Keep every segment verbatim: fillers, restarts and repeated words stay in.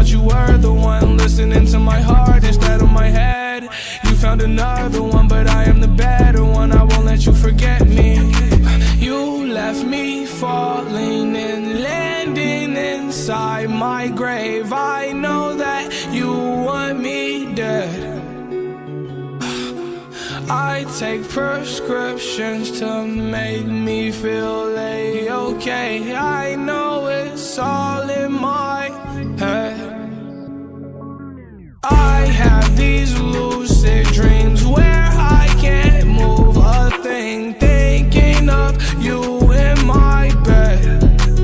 thought you were the one, listening to my heart instead of my head. You found another one, but I am the better one. I won't let you forget me. You left me falling and landing inside my grave. I know that you want me dead. I take prescriptions to make me feel A-okay. I know it's all in my head. I have these lucid dreams where I can't move a thing, thinking of you in my bed.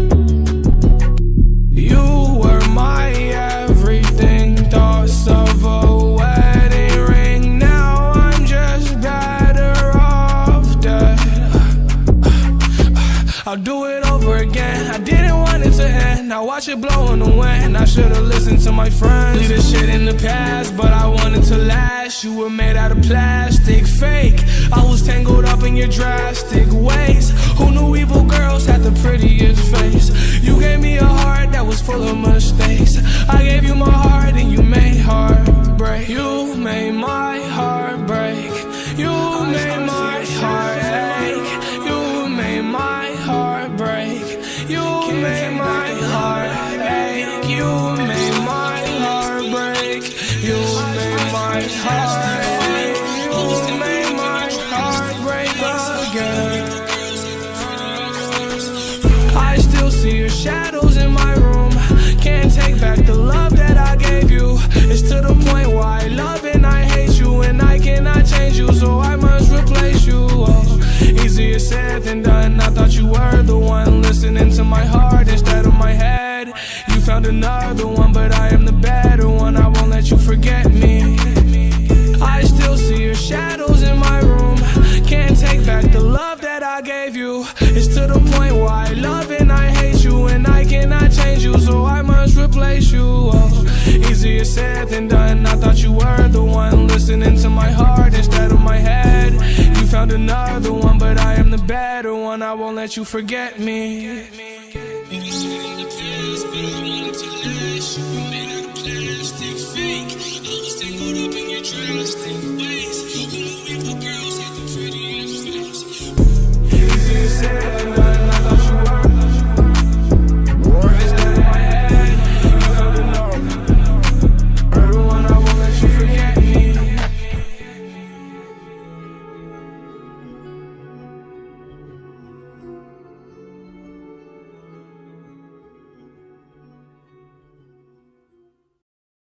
You were my everything, thoughts of a wedding ring. Now I'm just better off dead. I'll do it over again. I didn't want it to end. Now watch it blow in the wind. I should've listened to my friends. Leave this shit in the past, but I wanted to last. You were made out of plastic, fake. I was tangled up in your drastic ways. Who knew evil girls had the prettiest face? You gave me a heart that was full of mistakes. I gave you my heart and you made heartbreak. You made my heart break. You made my heart ache. You made my heart break. You made my heart ache. You made my heart break. You made my heart ache. You made my heart break again. I still see your shadows in my room. Can't take back the love that I gave you. It's to the point where I love and I hate you, and I cannot change you, so I must replace you. Oh, easier said than done. I thought you were the one, listening to my heart instead of my head. You found another one, but I am the better one. I won't let you forget me. I still see your shadows in my room. Can't take back the love that I gave you. It's to the point where I love and I hate you, and I cannot change you, so I must replace you. Oh, easier said than done. I thought you were the one, listening to my heart instead of my head. You found another one, but I am the better one. I won't let you forget me. You